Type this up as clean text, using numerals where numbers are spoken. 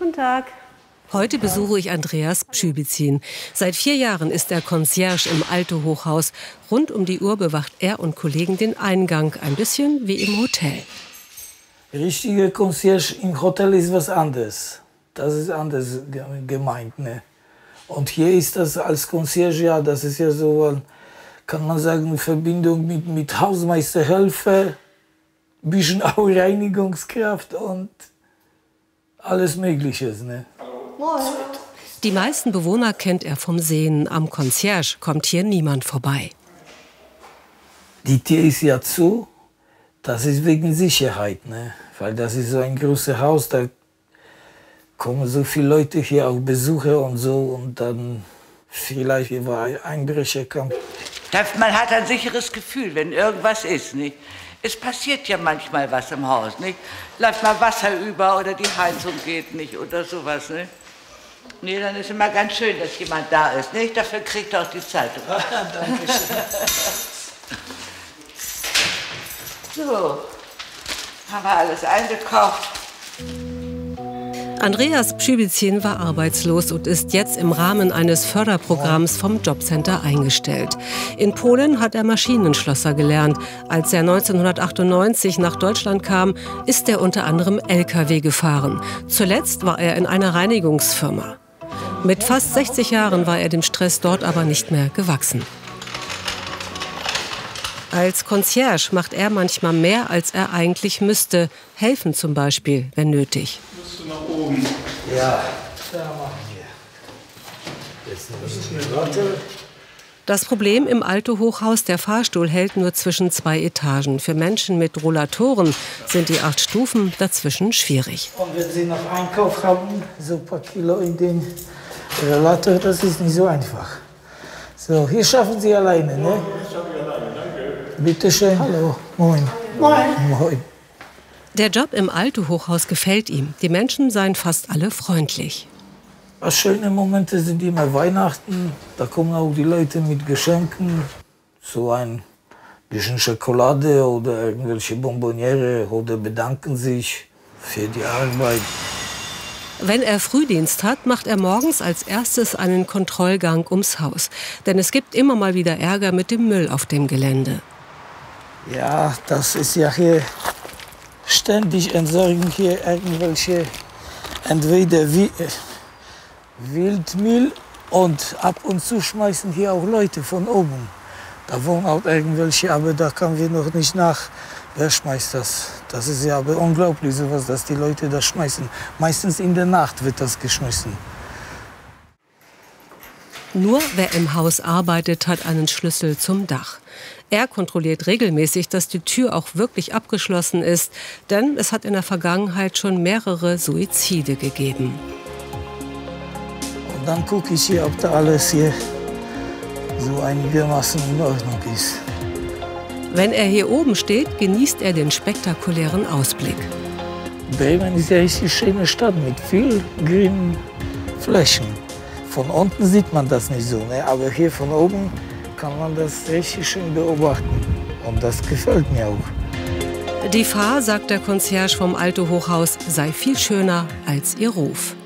Guten Tag. Heute besuche ich Andreas Pschybizin. Seit 4 Jahren ist er Concierge im Alto-Hochhaus. Rund um die Uhr bewacht er und Kollegen den Eingang, ein bisschen wie im Hotel. Richtige Concierge im Hotel ist was anderes. Das ist anders gemeint. Ne? Und hier ist das als Concierge, ja, das ist ja so, kann man sagen, in Verbindung mit Hausmeisterhelfer, ein bisschen auch Reinigungskraft und alles Mögliche. Ne? Die meisten Bewohner kennt er vom Sehen. Am Concierge kommt hier niemand vorbei. Die Tür ist ja zu, das ist wegen Sicherheit. Ne? Weil das ist so ein großes Haus, da kommen so viele Leute hier, auch Besucher und so. Und dann vielleicht über ein Einbrecher kommt. Man hat ein sicheres Gefühl, wenn irgendwas ist. Nicht? Es passiert ja manchmal was im Haus. Nicht? Läuft mal Wasser über oder die Heizung geht nicht oder sowas. Nicht? Nee, dann ist immer ganz schön, dass jemand da ist. Nicht? Dafür kriegt er auch die Zeitung. Dankeschön. So, haben wir alles eingekauft. Andreas Pschybizin war arbeitslos und ist jetzt im Rahmen eines Förderprogramms vom Jobcenter eingestellt. In Polen hat er Maschinenschlosser gelernt. Als er 1998 nach Deutschland kam, ist er unter anderem LKW gefahren. Zuletzt war er in einer Reinigungsfirma. Mit fast 60 Jahren war er dem Stress dort aber nicht mehr gewachsen. Als Concierge macht er manchmal mehr, als er eigentlich müsste. Helfen zum Beispiel, wenn nötig. Musst du nach oben? Ja, da machen wir. Jetzt noch ein bisschen. Das Problem im Alto-Hochhaus, der Fahrstuhl hält nur zwischen 2 Etagen. Für Menschen mit Rollatoren sind die 8 Stufen dazwischen schwierig. Und wenn Sie noch Einkauf haben, so ein paar Kilo in den Rollator, das ist nicht so einfach. So, hier schaffen Sie alleine, ne? Ich schaffe alleine, danke. Bitte schön. Hallo. Moin. Moin. Moin. Der Job im Alto-Hochhaus gefällt ihm. Die Menschen seien fast alle freundlich. Schöne Momente sind immer Weihnachten. Da kommen auch die Leute mit Geschenken. So ein bisschen Schokolade oder irgendwelche Bonboniere oder bedanken sich für die Arbeit. Wenn er Frühdienst hat, macht er morgens als erstes einen Kontrollgang ums Haus. Denn es gibt immer mal wieder Ärger mit dem Müll auf dem Gelände. Ja, das ist ja hier ständig entsorgen hier irgendwelche entweder Wildmüll und ab und zu schmeißen hier auch Leute von oben. Da wohnen auch irgendwelche, aber da kommen wir noch nicht nach. Wer schmeißt das? Das ist ja aber unglaublich, sowas, dass die Leute das schmeißen. Meistens in der Nacht wird das geschmissen. Nur wer im Haus arbeitet, hat einen Schlüssel zum Dach. Er kontrolliert regelmäßig, dass die Tür auch wirklich abgeschlossen ist, denn es hat in der Vergangenheit schon mehrere Suizide gegeben. Und dann gucke ich hier, ob da alles hier so einigermaßen in Ordnung ist. Wenn er hier oben steht, genießt er den spektakulären Ausblick. Bremen ist ja eine richtig schöne Stadt mit viel grünen Flächen. Von unten sieht man das nicht so, ne? Aber hier von oben kann man das richtig schön beobachten. Und das gefällt mir auch. Die Fahr, sagt der Concierge vom Alto-Hochhaus, sei viel schöner als ihr Ruf.